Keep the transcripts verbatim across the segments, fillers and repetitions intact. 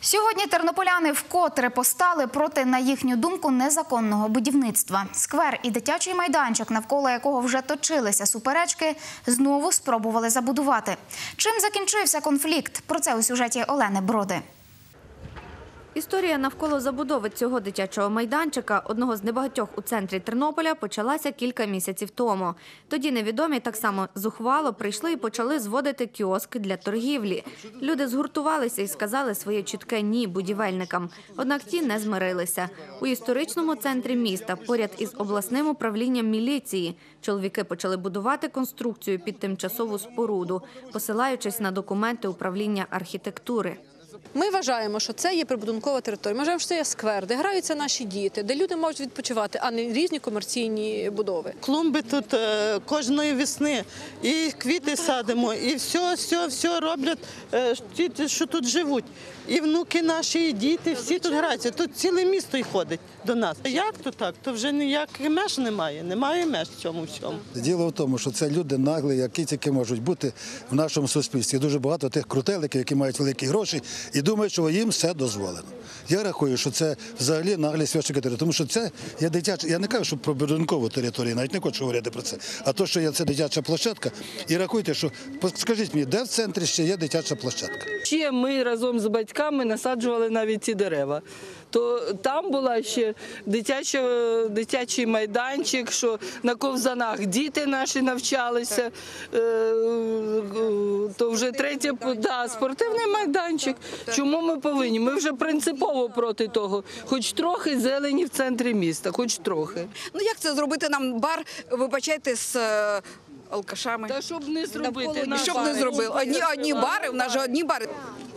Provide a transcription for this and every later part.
Сьогодні тернополяни вкотре постали проти, на їхню думку, незаконного будівництва. Сквер і дитячий майданчик, навколо якого вже точилися суперечки, знову спробували забудувати. Чим закінчився конфлікт? Про це у сюжеті Олени Броди. Історія навколо забудови цього дитячого майданчика, одного з небагатьох у центрі Тернополя, почалася кілька місяців тому. Тоді невідомі так само зухвало прийшли і почали зводити кіоск для торгівлі. Люди згуртувалися і сказали своє чітке «ні» будівельникам. Однак ті не змирилися. У історичному центрі міста, поряд із обласним управлінням міліції, чоловіки почали будувати конструкцію під тимчасову споруду, посилаючись на документи управління архітектури. Ми вважаємо, що це є прибудинкова територія. Ми вважаємо, що це є сквер, де граються наші діти, де люди можуть відпочивати, а не різні комерційні будови. Клумби тут е, кожної весни, і квіти садимо, і все, все, все роблять е, ті, що тут живуть. І внуки наші, і діти, всі тут граються. Тут ціле місто й ходить до нас. Як то так? То вже ніяких меж немає, немає меж в цьому всьому. Діло в тому, що це люди наглі, які тільки можуть бути в нашому суспільстві. Дуже багато тих крутеликів, які мають великі гроші і думають, що їм все дозволено. Я рахую, що це взагалі наглі священники території, тому що це є дитяча, я не кажу, що про будинкову територію, навіть не хочу говорити про це, а то, що є це дитяча площадка. І рахуйте, що, скажіть мені, де в центрі ще є дитяча площадка? Ще ми разом з батьками насаджували навіть ці дерева. То там була ще дитяча, дитячий майданчик, що на ковзанах діти наші навчалися, то вже третє, да, спортивний майданчик. Чому ми повинні? Ми вже принципово проти того, хоч трохи зелені в центрі міста, хоч трохи. Ну як це зробити нам бар, вибачайте, з алкашами? Та щоб не зробити. І щоб не зробили. Одні, одні бари, в нас же одні бари.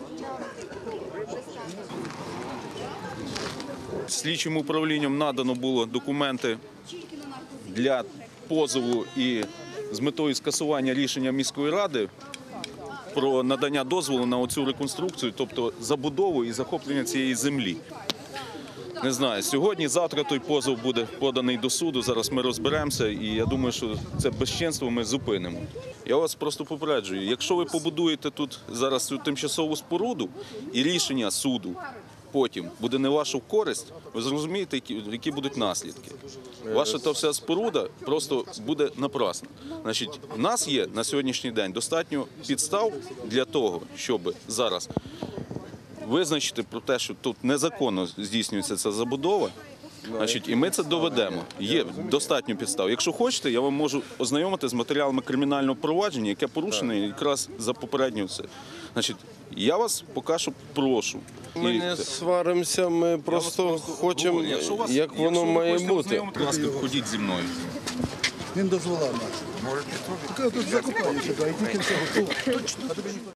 Слідчим управлінням надано було документи для позову і з метою скасування рішення міської ради про надання дозволу на оцю реконструкцію, тобто забудову і захоплення цієї землі. Не знаю, сьогодні-завтра той позов буде поданий до суду, зараз ми розберемося і я думаю, що це безчинство ми зупинимо. Я вас просто попереджую, якщо ви побудуєте тут зараз цю тимчасову споруду і рішення суду потім буде не вашу користь, ви зрозумієте, які, які будуть наслідки. Ваша та вся споруда просто буде напрасна. Значить, в нас є на сьогоднішній день достатньо підстав для того, щоб зараз визначити про те, що тут незаконно здійснюється ця забудова, значить, і ми це доведемо. Є достатньо підстав. Якщо хочете, я вам можу ознайомити з матеріалами кримінального провадження, яке порушене якраз за попередню це. Значить, я вас поки що прошу. Ми не сваримося, ми просто хочемо, як воно має бути. Будь ласка, ходіть зі мною. Він дозволяв нас. Можете тут закупаєте, і тільки все готово.